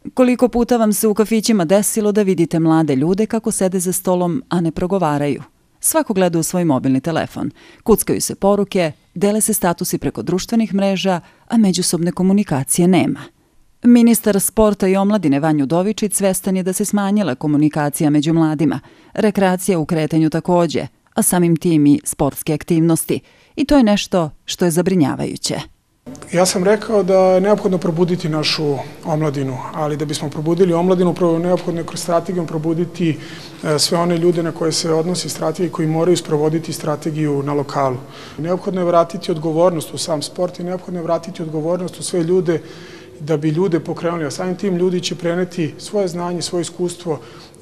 Koliko puta vam se u kafićima desilo da vidite mlade ljude kako sede za stolom, a ne progovaraju? Svako gleda u svoj mobilni telefon, kuckaju se poruke, dele se statusi preko društvenih mreža, a međusobne komunikacije nema. Ministar sporta i omladine Vanja Udovičić svestan je da se smanjila komunikacija među mladima, rekreacija u kretanju takođe, a samim tim i sportske aktivnosti. I to je nešto što je zabrinjavajuće. Ja sam rekao da je neophodno probuditi našu omladinu, ali da bismo probudili omladinu, neophodno je kroz strategijom probuditi sve one ljude na koje se odnosi strategija koji moraju sprovoditi strategiju na lokalu. Neophodno je vratiti odgovornost u sam sport i neophodno je vratiti odgovornost u sve ljude da bi ljude pokrenuli, a samim tim ljudi će preneti svoje znanje, svoje iskustvo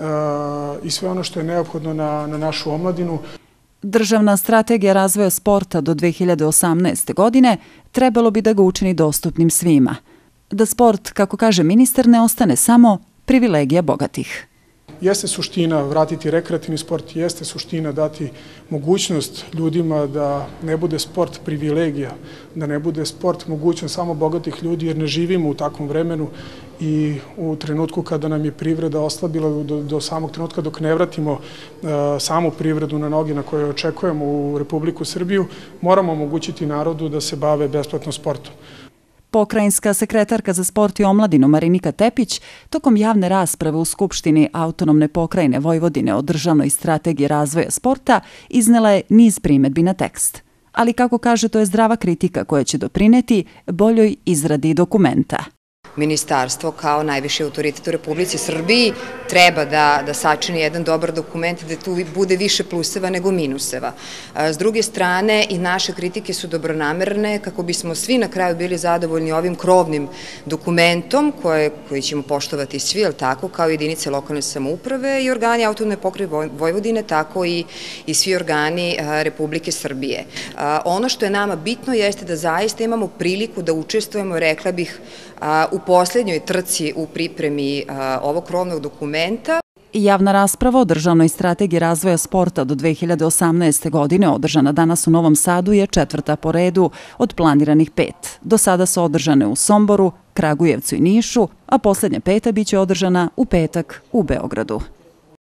i sve ono što je neophodno na našu omladinu. Državna strategija razvoja sporta do 2018. godine trebalo bi da ga učini dostupnim svima. Da sport, kako kaže ministar, ne ostane samo privilegija bogatih. Jeste suština vratiti rekreativni sport, jeste suština dati mogućnost ljudima da ne bude sport privilegija, da ne bude sport mogućnost samo bogatih ljudi, jer ne živimo u takvom vremenu i u trenutku kada nam je privreda oslabila do samog trenutka dok ne vratimo samu privredu na noge na koje očekujemo u Republiku Srbiju, moramo omogućiti narodu da se bave besplatno sportom. Pokrajinska sekretarka za sport i omladinu Marinika Tepić tokom javne rasprave u Skupštini Autonomne pokrajine Vojvodine o državnoj strategiji razvoja sporta iznela je niz primedbi na tekst. Ali kako kaže, to je zdrava kritika koja će doprineti boljoj izradi dokumenta. Ministarstvo kao najviši autoritet u Republici Srbiji treba da sačini jedan dobar dokument, da tu bude više pluseva nego minuseva. S druge strane, i naše kritike su dobronamerne kako bismo svi na kraju bili zadovoljni ovim krovnim dokumentom koji ćemo poštovati svi, ali tako, kao jedinice lokalne samouprave i organi Autonomne pokrajine Vojvodine, tako i svi organi Republike Srbije. Ono što je nama bitno jeste da zaista imamo priliku da učestvujemo, rekla bih, u poslednjoj trci u pripremi ovog krovnog dokumenta. Javna rasprava o državnoj strategiji razvoja sporta do 2018. godine održana danas u Novom Sadu je 4. po redu od planiranih 5. Do sada su održane u Somboru, Kragujevcu i Nišu, a poslednja 5. biće održana u petak u Beogradu.